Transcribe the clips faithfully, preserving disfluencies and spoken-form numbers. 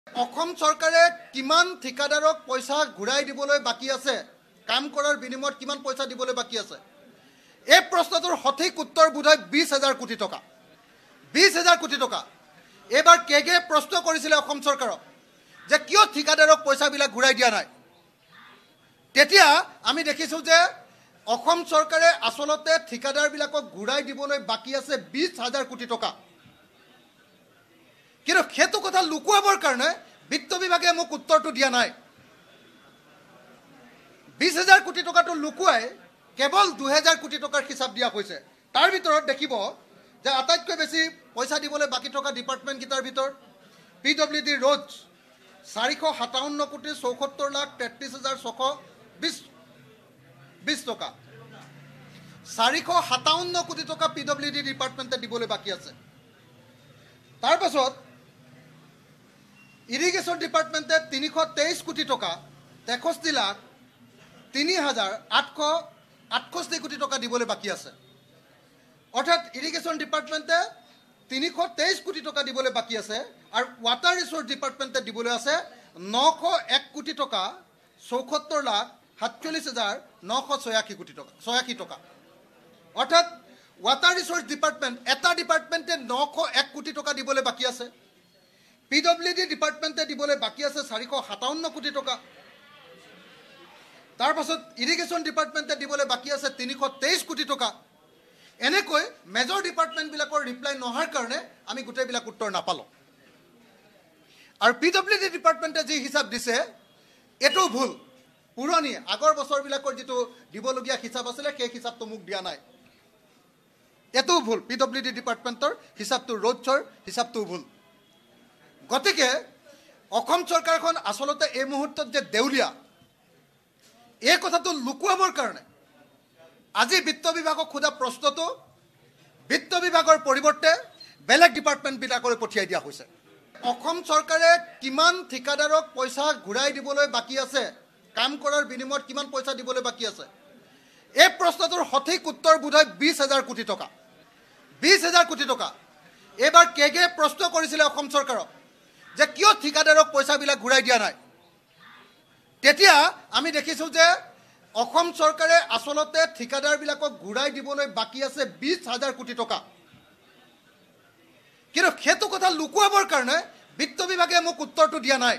অসম চৰকাৰে কিমান ঠিকাদাৰক পইচা ঘূৰাই দিবলৈ বাকি আছে, কাম কৰাৰ বিনিময়ত কিমান পইচা দিবলৈ বাকি আছে, এই প্ৰশ্নটোৰ সঠিক উত্তৰ বোধহয় বিশ হাজাৰ কোটি টকা বিশ হাজাৰ কোটি টকা এইবাৰ কেগে প্ৰশ্ন কৰিছিলে অসম চৰকাৰক যে কিয় ঠিকাদাৰক পইচাবিলাক ঘূৰাই দিয়া নাই। তেতিয়া আমি দেখিছোঁ যে অসম চৰকাৰে আচলতে ঠিকাদাৰবিলাকক ঘূৰাই দিবলৈ বাকি আছে বিশ হাজাৰ কোটি টকা। কিন্তু সেইটো কথা লুকুৱাবৰ কাৰণে বিত্ত বিভাগে মোক উত্তৰটো দিয়া নাই। বিশ হাজাৰ কোটি টকাটো লুকুৱাই কেৱল দুহেজাৰ কোটি টকাৰ হিচাপ দিয়া হৈছে। তাৰ ভিতৰত দেখিব যে আটাইতকৈ বেছি পইচা দিবলৈ বাকী থকা ডিপাৰ্টমেণ্টকেইটাৰ ভিতৰত পি ডব্লিউ ডি ৰোড চাৰিশ সাতাৱন্ন কোটি চৌসত্তৰ লাখ তেত্ৰিছ হাজাৰ ছশ বিছ বিছ টকা চাৰিশ সাতাৱন্ন কোটি টকা পি ডব্লিউ ডি ডিপাৰ্টমেণ্টে দিবলৈ বাকী আছে। তাৰ পাছত ইৰিগেশ্যন ডিপাৰ্টমেণ্টে তিনিশ তেইছ কোটি টকা তেষষ্ঠি লাখ তিনি হাজাৰ আঠশ আঠষষ্ঠি কোটি টকা দিবলৈ বাকী আছে। অৰ্থাৎ ইৰিগেশ্যন ডিপাৰ্টমেণ্টে তিনিশ তেইছ কোটি টকা দিবলৈ বাকী আছে আৰু ৱাটাৰ ৰিচোৰ্চ ডিপাৰ্টমেণ্টে দিবলৈ আছে নশ এক কোটি টকা চৌসত্তৰ লাখ সাতচল্লিছ হাজাৰ নশ ছয়াশী কোটি টকা ছয়াশী টকা অৰ্থাৎ ৱাটাৰ ৰিচোৰ্চ ডিপাৰ্টমেণ্ট এটা ডিপাৰ্টমেণ্টে নশ এক কোটি টকা দিবলৈ বাকী আছে। পি ডব্লিউ ডি ডিপাৰ্টমেণ্টে দিবলৈ বাকী আছে চাৰিশ সাতাৱন্ন কোটি টকা। তাৰ পাছত ইৰিগেশ্যন ডিপাৰ্টমেণ্টে দিবলৈ বাকী আছে তিনিশ তেইছ কোটি টকা। এনেকৈ মেজৰ ডিপাৰ্টমেণ্টবিলাকৰ ৰিপ্লাই নহাৰ কাৰণে আমি গোটেইবিলাক উত্তৰ নাপালোঁ। আৰু পি ডব্লিউ ডি ডিপাৰ্টমেণ্টে যি হিচাপ দিছে এইটো ভুল। পুৰণি আগৰ বছৰবিলাকৰ যিটো দিবলগীয়া হিচাপ আছিলে সেই হিচাপটো মোক দিয়া নাই। এইটোও ভুল। পি ডব্লিউ ডি ডিপাৰ্টমেণ্টৰ হিচাপটো ৰোডছৰ হিচাপটোও ভুল। গতিকে অসম চৰকাৰখন আচলতে এই মুহূৰ্তত যে দেউলীয়া এই কথাটো লুকুৱাবৰ কাৰণে আজি বিত্ত বিভাগক সোধা প্ৰশ্নটো বিত্ত বিভাগৰ পৰিৱৰ্তে বেলেগ ডিপাৰ্টমেণ্টবিলাকলৈ পঠিয়াই দিয়া হৈছে। অসম চৰকাৰে কিমান ঠিকাদাৰক পইচা ঘূৰাই দিবলৈ বাকী আছে, কাম কৰাৰ বিনিময়ত কিমান পইচা দিবলৈ বাকী আছে, এই প্ৰশ্নটোৰ সঠিক উত্তৰ বোধহয় বিশ হাজাৰ কোটি টকা বিশ হাজাৰ কোটি টকা এইবাৰ কেগে প্ৰশ্ন কৰিছিলে অসম চৰকাৰক যে কিয় ঠিকাদাৰক পইচাবিলাক ঘূৰাই দিয়া নাই। তেতিয়া আমি দেখিছোঁ যে অসম চৰকাৰে আচলতে ঠিকাদাৰবিলাকক ঘূৰাই দিবলৈ বাকী আছে বিশ হাজাৰ কোটি টকা। কিন্তু সেইটো কথা লুকুৱাবৰ কাৰণে বিত্ত বিভাগে মোক উত্তৰটো দিয়া নাই।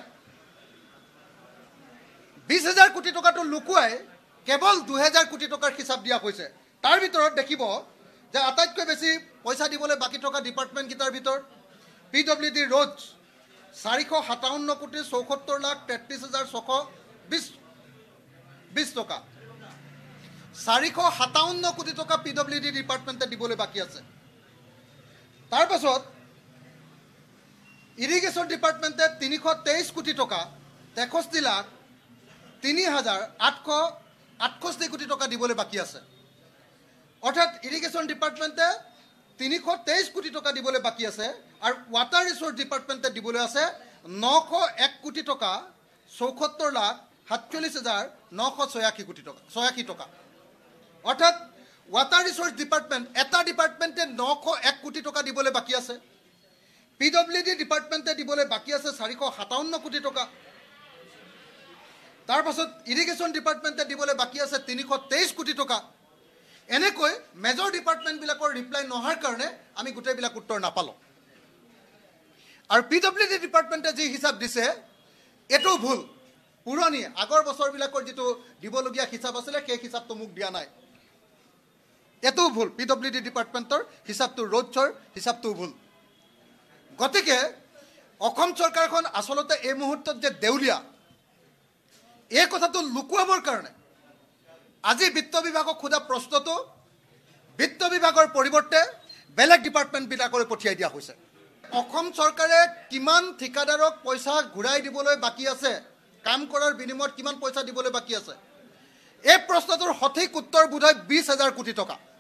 বিশ হাজাৰ কোটি টকাটো লুকুৱাই কেৱল দুহেজাৰ কোটি টকাৰ হিচাপ দিয়া হৈছে। তাৰ ভিতৰত দেখিব যে আটাইতকৈ বেছি পইচা দিবলৈ বাকী থকা ডিপাৰ্টমেণ্টকেইটাৰ ভিতৰত পি ডব্লিউ ডি ৰোড চাৰিশ সাতাৱন্ন কোটি চৌসত্তৰ লাখ তেত্ৰিছ হাজাৰ ছশ বিছ বিছ টকা চাৰিশ সাতাৱন্ন কোটি টকা পি ডব্লিউ ডি ডিপাৰ্টমেণ্টে দিবলৈ বাকী আছে। তাৰ পাছত ইৰিগেশ্যন ডিপাৰ্টমেণ্টে তিনিশ তেইছ কোটি টকা তেষষ্ঠি লাখ তিনি হাজাৰ আঠশ আঠষষ্ঠি কোটি টকা দিবলৈ বাকী আছে। অৰ্থাৎ ইৰিগেশ্যন ডিপাৰ্টমেণ্টে তিনিশ তেইছ কোটি টকা দিবলৈ বাকী আছে আৰু ৱাটাৰ ৰিচোৰ্চ ডিপাৰ্টমেণ্টে দিবলৈ আছে নশ এক কোটি টকা চৌসত্তৰ লাখ সাতচল্লিছ হাজাৰ নশ ছয়াশী কোটি টকা ছয়াশী টকা অৰ্থাৎ ৱাটাৰ ৰিচোৰ্চ ডিপাৰ্টমেণ্ট এটা ডিপাৰ্টমেণ্টে নশ এক কোটি টকা দিবলৈ বাকী আছে। পি ডব্লিউ ডি ডিপাৰ্টমেণ্টে দিবলৈ বাকী আছে চাৰিশ সাতাৱন্ন কোটি টকা। তাৰ পাছত ইৰিগেশ্যন ডিপাৰ্টমেণ্টে দিবলৈ বাকী আছে তিনিশ তেইছ কোটি টকা। এনেকৈ মেজৰ ডিপাৰ্টমেণ্টবিলাকৰ ৰিপ্লাই নহাৰ কাৰণে আমি গোটেইবিলাক উত্তৰ নাপালোঁ। আৰু পি ডব্লিউ ডি ডিপাৰ্টমেণ্টে যি হিচাপ দিছে এইটোও ভুল। পুৰণি আগৰ বছৰবিলাকৰ যিটো দিবলগীয়া হিচাপ আছিলে সেই হিচাপটো মোক দিয়া নাই। এইটোও ভুল। পি ডব্লিউ ডি ডিপাৰ্টমেণ্টৰ হিচাপটো ৰোডছৰ হিচাপটোও ভুল। গতিকে অসম চৰকাৰখন আচলতে এই মুহূৰ্তত যে দেউলীয়া এই কথাটো লুকুৱাবৰ কাৰণে আজি বিত্ত বিভাগক সোধা প্ৰশ্নটো বিত্ত বিভাগৰ পৰিৱৰ্তে বেলেগ ডিপাৰ্টমেণ্টবিলাকলৈ পঠিয়াই দিয়া হৈছে। অসম চৰকাৰে কিমান ঠিকাদাৰক পইচা ঘূৰাই দিবলৈ বাকী আছে, কাম কৰাৰ বিনিময়ত কিমান পইচা দিবলৈ বাকী আছে, এই প্ৰশ্নটোৰ সঠিক উত্তৰ বোধহয় বিশ হাজাৰ কোটি টকা